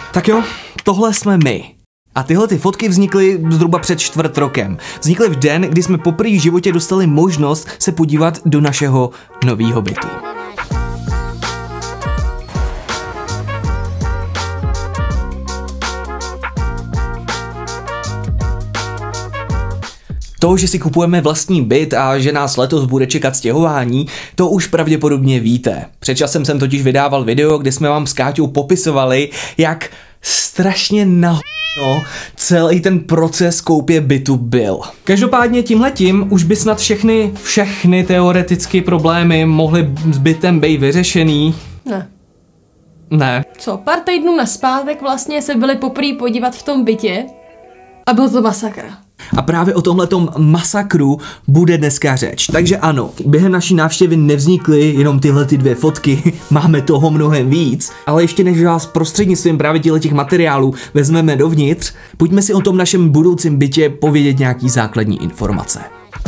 Tak jo, tohle jsme my. A tyhle ty fotky vznikly zhruba před 4 rokem. Vznikly v den, kdy jsme poprvé v životě dostali možnost se podívat do našeho nového bytu. To, že si kupujeme vlastní byt a že nás letos bude čekat stěhování, to už pravděpodobně víte. Před časem jsem totiž vydával video, kde jsme vám s Káťou popisovali, jak strašně celý ten proces koupě bytu byl. Každopádně tímhletím už by snad všechny teoreticky problémy mohly s bytem být vyřešený. Ne. Co, pár týdnů nazpátek vlastně se byli poprvé podívat v tom bytě a byl to masakr. A právě o tomhletom masakru bude dneska řeč. Takže ano, během naší návštěvy nevznikly jenom tyhle ty 2 fotky, máme toho mnohem víc, ale ještě než vás prostřednictvím právě těch materiálů vezmeme dovnitř, pojďme si o tom našem budoucím bytě povědět nějaký základní informace.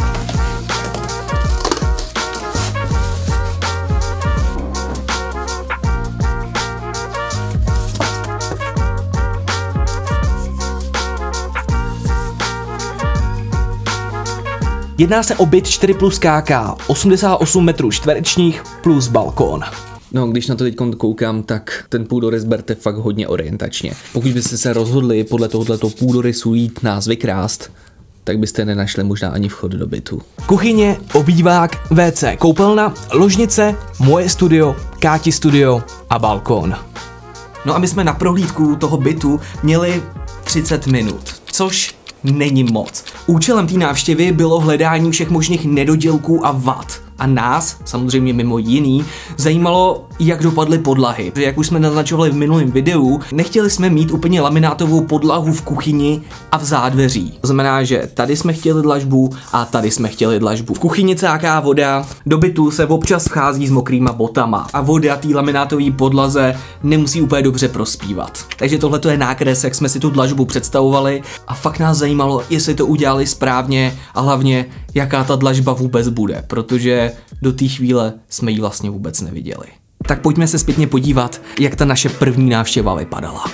Jedná se o byt 4+KK, 88 metrů čtverečních plus balkón. No, když na to teď koukám, tak ten půdorys berte fakt hodně orientačně. Pokud byste se rozhodli podle tohoto půdorysu jít nás vykrást, tak byste nenašli možná ani vchod do bytu. Kuchyně, obývák, WC, koupelna, ložnice, moje studio, Káti studio a balkón. No a my jsme na prohlídku toho bytu měli 30 minut, což není moc. Účelem té návštěvy bylo hledání všech možných nedodělků a vad. A nás, samozřejmě mimo jiný, zajímalo, jak dopadly podlahy. Protože jak už jsme naznačovali v minulém videu, nechtěli jsme mít úplně laminátovou podlahu v kuchyni a v zádveří. To znamená, že tady jsme chtěli dlažbu a tady jsme chtěli dlažbu. V kuchyni cáká voda, do bytu se občas vchází s mokrýma botama a voda té laminátové podlaze nemusí úplně dobře prospívat. Takže tohle je nákres, jak jsme si tu dlažbu představovali a fakt nás zajímalo, jestli to udělali správně a hlavně, jaká ta dlažba vůbec bude, protože do té chvíle jsme ji vlastně vůbec neviděli. Tak pojďme se zpětně podívat, jak ta naše první návštěva vypadala.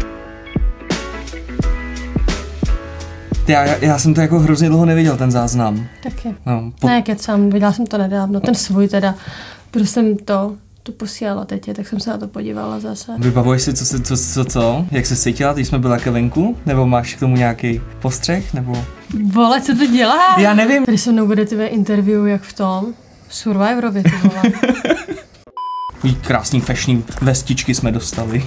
Já jsem to jako hrozně dlouho neviděl, ten záznam. Taky. No, ne, kecám, viděla jsem to nedávno, ten svůj teda, protože jsem to posílala teď, tak jsem se na to podívala zase. Vybavuješ si, co? Jak se cítila, když jsme byli také venku? Nebo máš k tomu nějaký postřeh? Nebo... Vole, co to dělá? Já nevím. Tady se mnou bude tvé interview jak v tom Survivorově, ty vole. Krásný fashionný vestičky jsme dostali.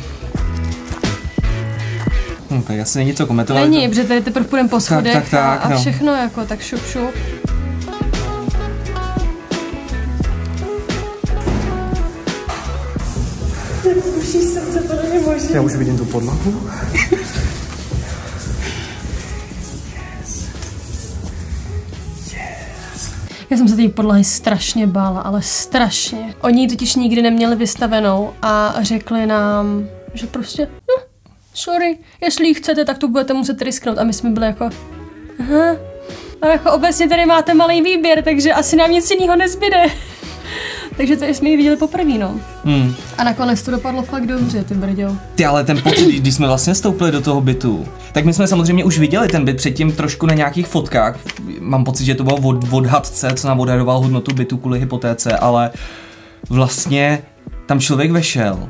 Tak asi není co komentovat. Není, protože tady teprve půjdeme po schodech a no. Všechno jako, tak šup. Já už vidím tu podlahu. Já jsem se té podlahy strašně bála, ale strašně. Oni ji totiž nikdy neměli vystavenou a řekli nám, že prostě, sorry, jestli ji chcete, tak to budete muset risknout. A my jsme byli jako, aha. A jako obecně tady máte malý výběr, takže asi nám nic jiného nezbyde. Takže to jsme ji viděli poprvé, no. A nakonec to dopadlo fakt dobře, ty brďo. Ty, ale ten pocit, když jsme vlastně vstoupili do toho bytu, tak my jsme samozřejmě už viděli ten byt předtím trošku na nějakých fotkách. Mám pocit, že to bylo v odhadce, co nám odhadoval hodnotu bytu kvůli hypotéce, ale vlastně tam člověk vešel.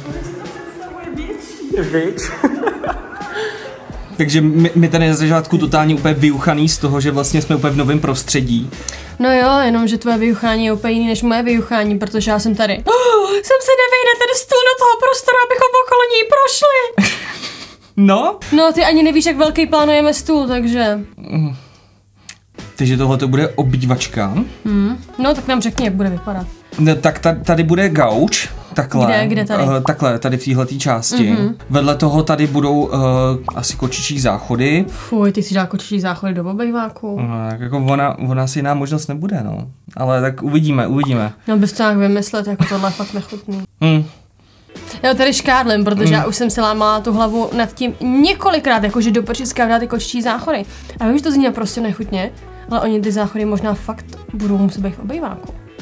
Takže my tady na začátku totálně úplně vyuchaný z toho, že vlastně jsme úplně v novém prostředí. No jo, jenom že tvoje vyuchání je úplně jiný než moje vyuchání, protože já jsem tady. Sem se nevejde ten stůl do toho prostoru, abychom okolo něj prošli. No? No, ty ani nevíš, jak velký plánujeme stůl, takže... Takže tohle to bude obývačka. No, tak nám řekni, jak bude vypadat. No, tak tady bude gauč. Takhle. Kde tady? Takhle, tady v téhletý části. Vedle toho tady budou asi kočičí záchody. Fuj, ty si dá kočičí záchody do obejváku. No, tak jako ona si jiná možnost nebude, no. Ale tak uvidíme. No, bys to nějak vymyslet, jako tohle je fakt nechutný. Já tady škádlím, protože já už jsem si lámala tu hlavu nad tím několikrát, jakože do počítka dát ty kočičí záchody. A vím, že to zní prostě nechutně, ale oni ty záchody možná fakt budou muset být v obejváku.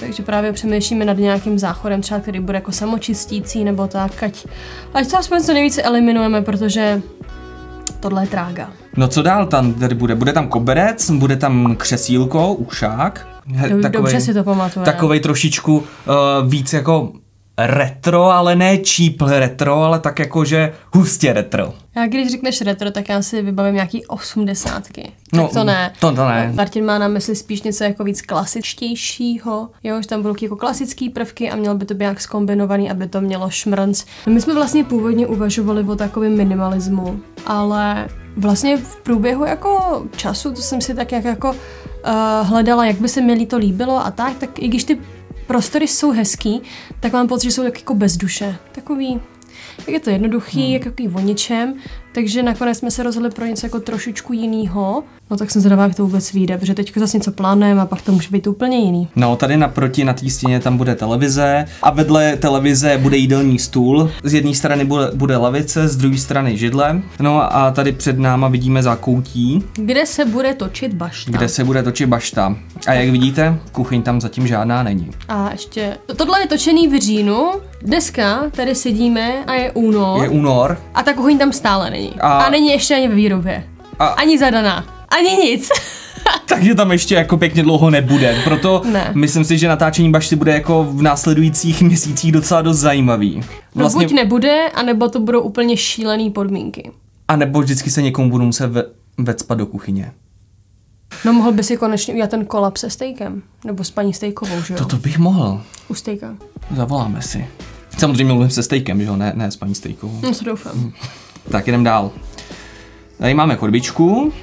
Takže právě přemýšlíme nad nějakým záchodem, třeba který bude jako samočistící nebo tak, ať to aspoň co nejvíce eliminujeme, protože tohle je trága. No co dál tam tady bude? Bude tam koberec, bude tam křesílko, ušák. Dobře si to pamatuje. Takovej trošičku víc jako retro, ale ne cheap retro, ale tak jakože hustě retro. Já když řekneš retro, tak já si vybavím nějaký 80. No, tak to ne. To ne. Martin má na mysli spíš něco jako víc klasičtějšího, jo, že tam budou jako klasický prvky a mělo by to být nějak zkombinovaný, aby to mělo šmrnc. No my jsme vlastně původně uvažovali o takovém minimalismu, ale vlastně v průběhu jako času, to jsem si tak jako hledala, jak by se mi to líbilo a tak i když ty prostory jsou hezký, tak mám pocit, že jsou tak jako bez duše. Takový, jak je to jednoduchý, jak takový o ničem, takže nakonec jsme se rozhodli pro něco jako trošičku jinýho. No tak jsem zvědavá, jak to vůbec vyjde, protože teď zase něco plánujeme a pak to může být úplně jiný. No tady naproti na té stěně tam bude televize a vedle televize bude jídelní stůl. Z jedné strany bude lavice, z druhé strany židle. No a tady před náma vidíme zákoutí. Kde se bude točit bašta. A jak vidíte, kuchyň tam zatím žádná není. A ještě, tohle je točený v říjnu, dneska tady sedíme a je únor. A ta kuchyň tam stále není. A není ještě ani ve výrobě. Ani zadaná. Ani nic. Takže tam ještě jako pěkně dlouho nebude. Proto myslím si, že natáčení bašty bude jako v následujících měsících docela dost zajímavý. Vlastně... No buď nebude, anebo to budou úplně šílený podmínky. A nebo vždycky se někomu budou muset vecpat do kuchyně. No mohl by si konečně udělat ten kolab se stejkem. Nebo s paní Stejkovou, že jo? To bych mohl. U stejka. Zavoláme si. Samozřejmě mluvím se stejkem, že jo? Ne s paní Stejkovou. No to doufám. Tak jdem dál. Tady máme chodbičku.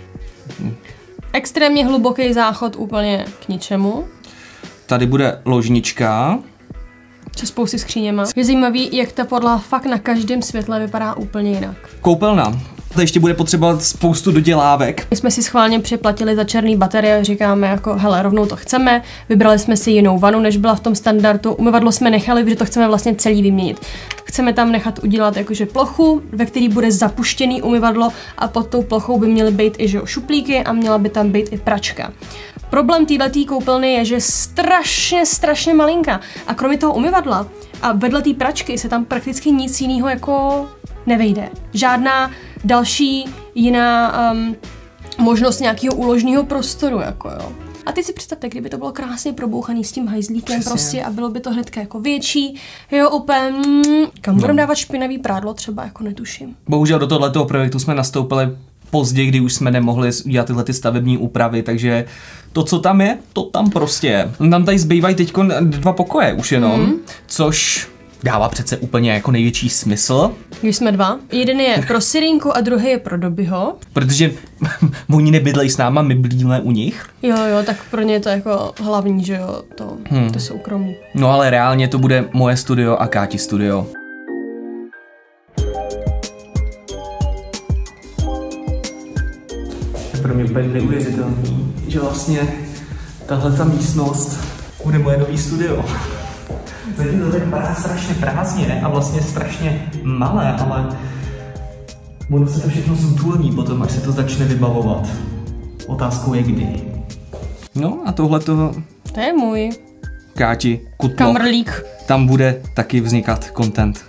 Extrémně hluboký záchod úplně k ničemu. Tady bude ložnička. Se spousty skříněma. Je zajímavý, jak ta podlaha fakt na každém světle vypadá úplně jinak. Koupelna. To ještě bude potřebovat spoustu dodělávek. My jsme si schválně připlatili za černý baterie, říkáme jako hele, rovnou to chceme. Vybrali jsme si jinou vanu, než byla v tom standardu. Umyvadlo jsme nechali, protože to chceme vlastně celý vyměnit. Chceme tam nechat udělat jakože plochu, ve které bude zapuštěný umyvadlo a pod tou plochou by měly být i že šuplíky a měla by tam být i pračka. Problém této koupelny je, že je strašně malinká a kromě toho umyvadla a vedle té pračky se tam prakticky nic jiného jako nevejde. Žádná další jiná možnost nějakého úložního prostoru, jako jo. A teď si představte, kdyby to bylo krásně probouchaný s tím hajzlíkem prostě a bylo by to hnedka jako větší, jo, úplně, kam budeme dávat špinavý prádlo třeba, jako netuším. Bohužel do tohoto projektu jsme nastoupili pozdě, kdy už jsme nemohli udělat tyhle ty stavební úpravy, takže to, co tam je, to tam prostě je. Tam tady zbývají teď 2 pokoje už jenom, což dává přece úplně jako největší smysl. Když jsme 2. Jeden je pro Sirinku a druhý je pro Dobyho. Protože oni nebydlejí s náma, my bydlíme u nich. Jo, tak pro ně je to jako hlavní, že jo, to soukromí. No ale reálně to bude moje studio a Káti studio. Pro mě úplně neuvěřitelný, že vlastně tahleta místnost bude moje nový studio. Zatím to tady vypadá strašně prázdně a vlastně strašně malé, ale ono se to všechno zutulní potom, až se to začne vybavovat. Otázkou je kdy. No a tohleto... To je můj. Káti, kutlo. Kamrlík. Tam bude taky vznikat content.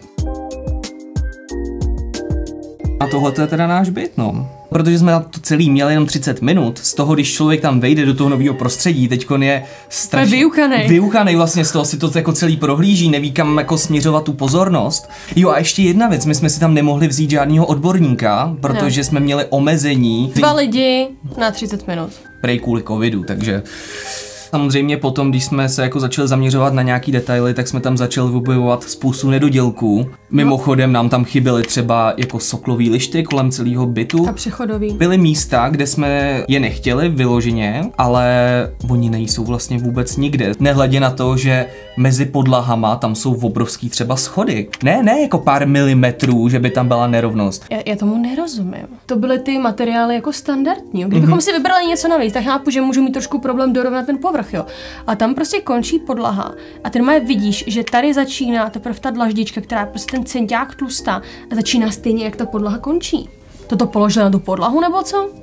A tohle je teda náš byt, no. Protože jsme na to celý měli jenom 30 minut, z toho, když člověk tam vejde do toho nového prostředí, teďkon je strašně vyuchanej vlastně z toho, si to jako celý prohlíží, neví kam jako směřovat tu pozornost. Jo a ještě jedna věc, my jsme si tam nemohli vzít žádného odborníka, protože jsme měli omezení. 2 lidi na 30 minut. Prej kvůli covidu, takže... Samozřejmě potom, když jsme se jako začali zaměřovat na nějaký detaily, tak jsme tam začali objevovat spoustu nedodělků. Mimochodem nám tam chyběly třeba jako soklový lišty kolem celého bytu. A přechodový. Byly místa, kde jsme je nechtěli vyloženě, ale oni nejsou vlastně vůbec nikde. Nehledě na to, že mezi podlahama tam jsou obrovský třeba schody. Ne jako pár milimetrů, že by tam byla nerovnost. Já tomu nerozumím. To byly ty materiály jako standardní. Kdybychom si vybrali něco navíc, tak chápu, že můžu mít trošku problém dorovnat ten povrch, jo. A tam prostě končí podlaha a ten má vidíš, že tady začíná teprve ta dlaždička, která je prostě ten centiák tlustá a začíná stejně, jak ta podlaha končí. Toto položili na tu podlahu nebo co?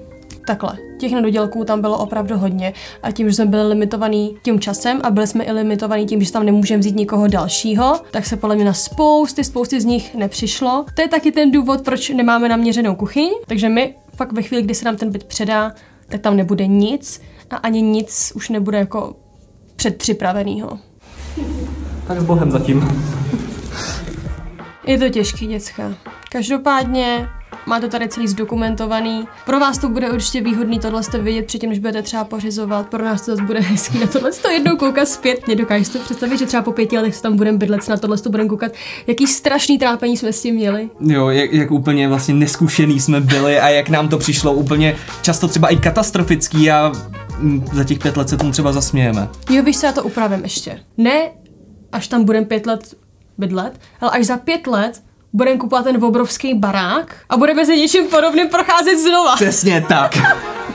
takhle. Těch nedodělků tam bylo opravdu hodně a tím, že jsme byli limitovaný tím časem a byli jsme i limitovaný tím, že tam nemůžeme vzít nikoho dalšího, tak se podle mě na spousty z nich nepřišlo. To je taky ten důvod, proč nemáme naměřenou kuchyň, takže my fakt ve chvíli, kdy se nám ten byt předá, tak tam nebude nic a ani nic už nebude jako předpřipravenýho. Tak s Bohem zatím. Je to těžký, děcka. Každopádně má to tady celý zdokumentovaný. Pro vás to bude určitě výhodný tohle vidět předtím, než budete třeba pořizovat. Pro nás to zase bude hezký na tohle jednou koukat zpětně. Dokážeš si to představit, že třeba po 5 letech se tam budeme bydlet, na tohle budeme koukat, jaký strašný trápení jsme s tím měli. Jo, jak úplně vlastně neskušený jsme byli a jak nám to přišlo úplně často třeba i katastrofický a za těch 5 let se tomu třeba zasmějeme. Jo, víš, se já to upravím ještě. Ne, až tam budeme 5 let bydlet, ale až za 5 let budeme kupovat ten obrovský barák a budeme se něčím podobným procházet znova. Přesně tak.